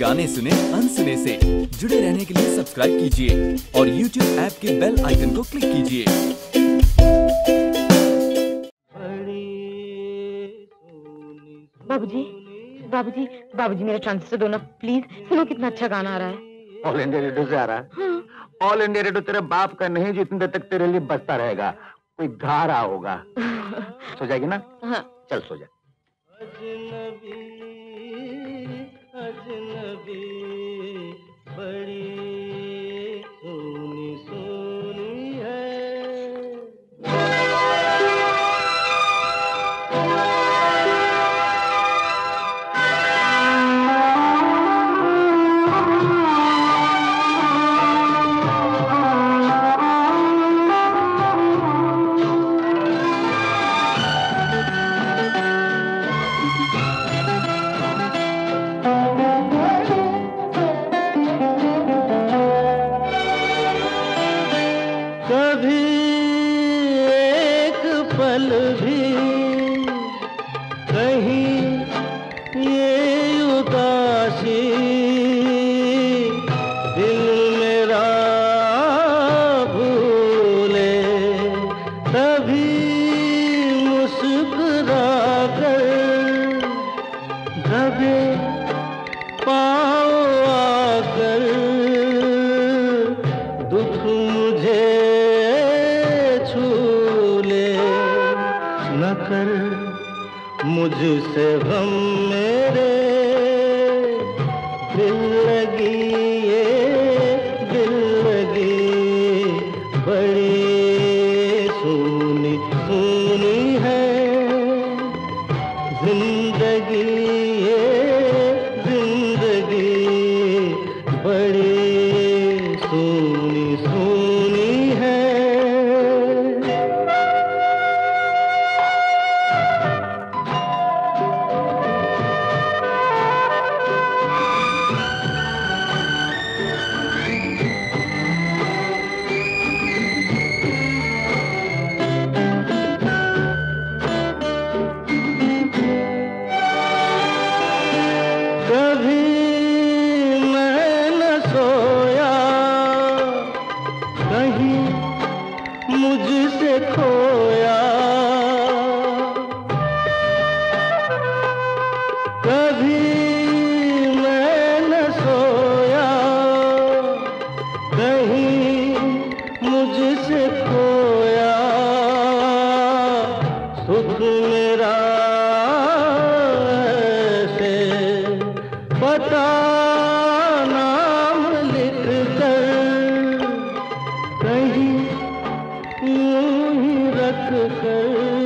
गाने सुने अनसुने से। जुड़े रहने के लिए सब्सक्राइब कीजिए और YouTube ऐप के बेल आइकन को क्लिक कीजिए। बाबूजी, बाबूजी, बाबूजी मेरा ट्रांजिस्टर दो ना प्लीज। सुनो कितना अच्छा गाना आ रहा है। ऑल इंडिया रेडियो से आ रहा है? हाँ। ऑल इंडिया रेडियो तेरे बाप का नहीं, जो इतनी देर तक तेरे लिए बजता रहेगा। कोई गा रहा होगा। सो जाएगी ना? हाँ। चल सो जा। अजनबी अजनबी बड़ी सोनी सोनी है। कभी एक पल भी कहीं ये उदासी दिल मेरा भूले, तभी मुस्कुरा कर दबे पाँव आकर दुख मुझे न कर मुझसे गम मेरे दिल लगी ये दिल लगी बड़ी सोनी सोनी है जिंदगी ये जिंदगी बड़ी सोनी सोनी है। कभी मैं न सोया कहीं मुझसे खोया, कभी मैं न सोया कहीं मुझसे खोया, सुख मेरा पता नाम लिख कर कहीं यूं ही रख कर